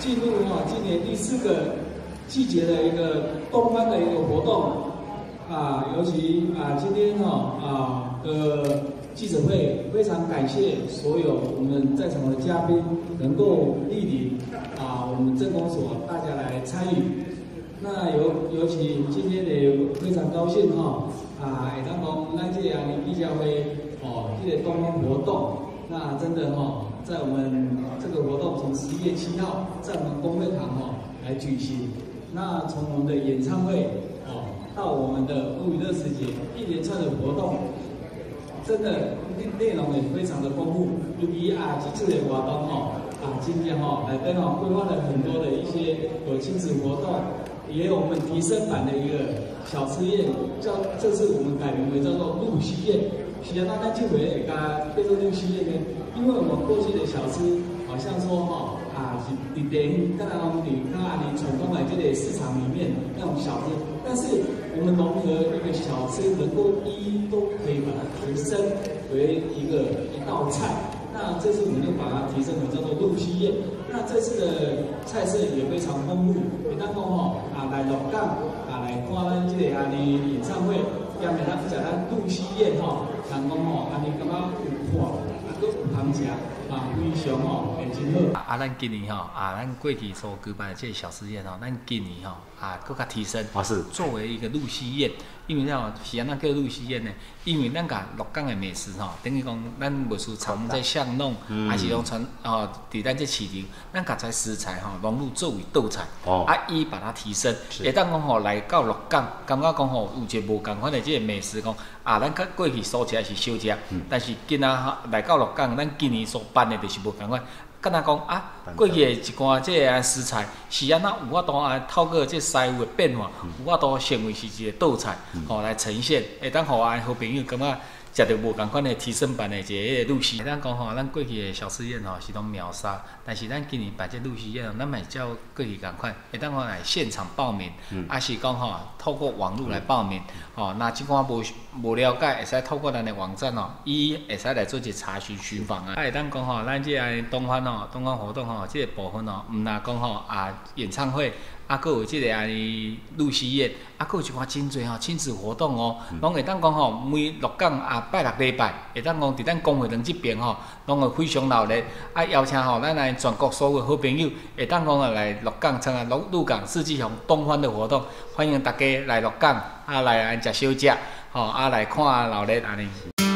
进入今年第4个季节的一个东方的一个活动尤其今天的记者会，非常感谢所有我们在场的嘉宾能够莅临我们镇公所大家来参与。那尤其今天也非常高兴会当讲咱这个记者会这个东方活动，那真的在我们这个活动从11月7号在我们公会堂来举行。那从我们的演唱会到我们的物语乐时节一连串的活动，真的内容也非常的丰富。尤其这次的活动今天来跟规划了很多的一些有亲子活动，也有我们提升版的一个小吃宴，这次我们改名为叫做露西宴。是啊，咱这回会加变做露西宴呢，因为我们过去的小吃好像说是伫地方，当然我们传统的这个市场里面那种小吃，但是我们融合那个小吃，能够一都可以把它提升为一道菜。那这次我们就把它提升为叫做露西宴。那这次的菜色也非常丰富，会当讲来鹿港来看咱这个演唱会，兼且咱食咱露西宴人讲感觉有看，有通食。非常会真好。 咱今年咱过去所举办的这个小吃宴咱今年更加提升。是。作为一个露西宴，因为是安怎叫露西宴呢？因为咱甲鹿港的美食等于讲咱袂输藏在巷弄，还是讲伫咱这市场，咱甲这食材融入作为道菜，伊把它提升，会当讲来到鹿港，感觉讲有一个无共款的这个美食讲咱甲过去所食是小食，但是今仔来到鹿港，咱今年所办的就是无共款。敢若讲过去的一寡这个食材是安怎有法度透过这师傅的变化，有法度成为是一个道菜，来呈现，会当互好朋友感觉食到无共款的提升版的一个露西。咱讲咱过去的小吃宴是拢秒杀，但是咱今年办这露西宴，咱咪照过去共款，会当来现场报名，是讲透过网络来报名，那即款无了解，会使透过咱的网站伊会使来做一个查询寻访会当讲咱这东方活动这个部分毋但讲演唱会。佫有即个露西宴，佫有一寡真侪亲子活动拢会当讲每鹿港拜6礼拜，会当讲伫咱公会堂这边拢会非常热烈，邀请咱全国所有好朋友，会当讲来鹿港参加鹿港四季红东方的活动，欢迎大家来鹿港来食小食，来看热闹安尼。